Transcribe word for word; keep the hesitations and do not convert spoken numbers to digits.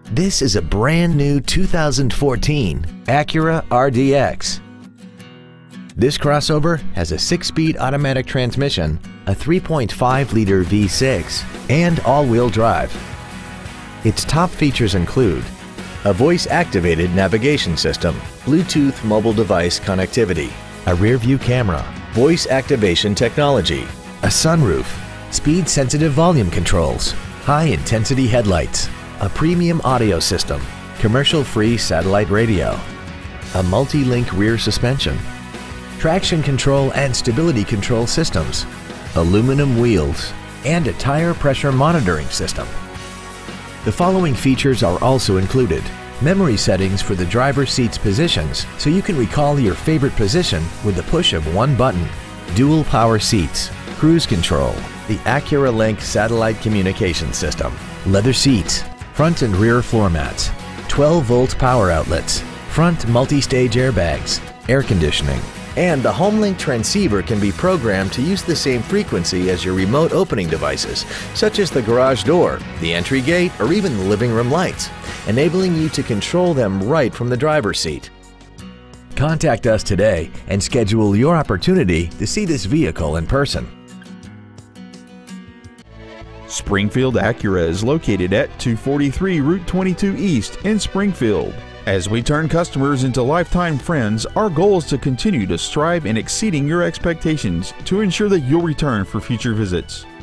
This is a brand new two thousand fourteen Acura R D X. This crossover has a six-speed automatic transmission, a three point five liter V six, and all-wheel drive. Its top features include a voice-activated navigation system, Bluetooth mobile device connectivity, a rear-view camera, voice activation technology, a sunroof, speed-sensitive volume controls, high-intensity headlights, a premium audio system, commercial-free satellite radio, a multi-link rear suspension, traction control and stability control systems, aluminum wheels, and a tire pressure monitoring system. The following features are also included: memory settings for the driver's seat's positions so you can recall your favorite position with the push of one button, dual power seats, cruise control, the Acura Link satellite communication system, leather seats, front and rear floor mats, twelve volt power outlets, front multi-stage airbags, air conditioning, and the HomeLink transceiver can be programmed to use the same frequency as your remote opening devices, such as the garage door, the entry gate, or even the living room lights, enabling you to control them right from the driver's seat. Contact us today and schedule your opportunity to see this vehicle in person. Springfield Acura is located at two forty-three Route twenty-two East in Springfield. As we turn customers into lifetime friends, our goal is to continue to strive in exceeding your expectations to ensure that you'll return for future visits.